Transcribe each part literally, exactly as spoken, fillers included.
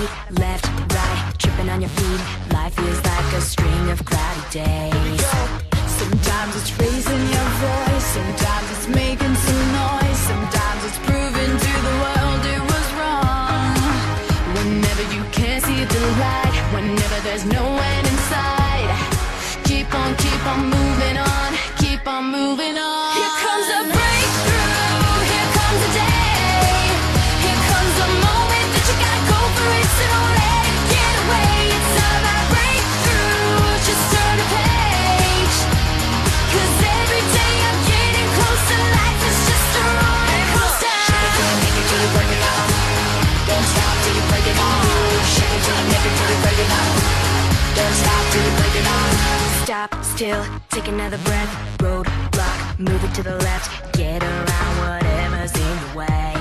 left, right, tripping on your feet. Life is like a string of cloudy days. Sometimes it's raising your voice, sometimes it's making some noise, sometimes it's proving to the world it was wrong. Whenever you can't see the light, whenever there's no end in sight, keep on, keep on moving on, keep on moving on. Here comes a breakthrough, here comes a day, here comes a moment that you gotta go for it, so don't let it get away. It's all about breakthrough, just turn a page, 'cause every day I'm getting closer, life is just a roller coaster. Shake it till you make it, till you break it out. Don't stop till you break it out. Shake it till you make it, till you break it out. Don't stop till you break it out. Stop, still, take another breath. Roadblock, move it to the left. Get around whatever's in the way.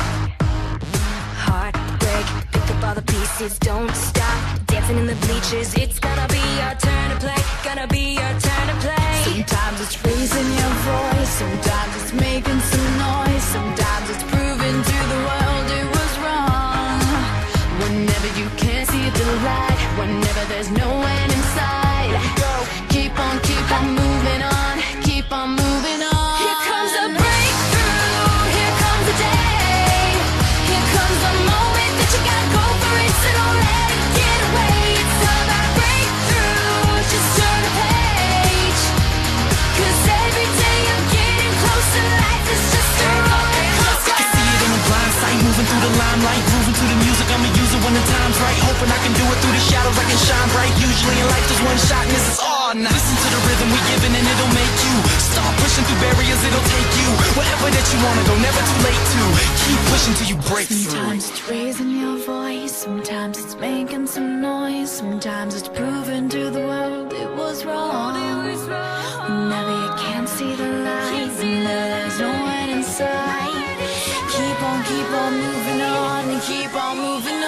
Heartbreak, pick up all the pieces. Don't stop, dancing in the bleachers. It's gonna be our turn to play. Gonna be our turn to play. Sometimes it's raising your voice, sometimes it's making some noise, sometimes it's proving to the world it was wrong. Whenever you can't see the light, whenever there's no end in sight, keep on, keep on moving on, keep on moving on. Here comes a breakthrough, here comes a day, here comes a moment that you gotta go for it, so don't let it get away. It's all about breakthrough, just turn a page, 'cause every day I'm getting closer, life is just a roller coaster. I can see it in the blind sight, moving through the limelight, grooving to the music, I'ma use it when the time's right. Hoping I can do it through the shadows, I can shine bright. Usually in life there's one shot and this is all night. Listen to the rhythm we giving and it'll make you start pushing through barriers, it'll take you wherever that you wanna go, never too late to keep pushing till you break through. Sometimes it's raising your voice, sometimes it's making some noise, sometimes it's proving to the world it was wrong. Whenever you can't see the light, whenever there's no one in sight, keep on, keep on moving on and keep on moving on.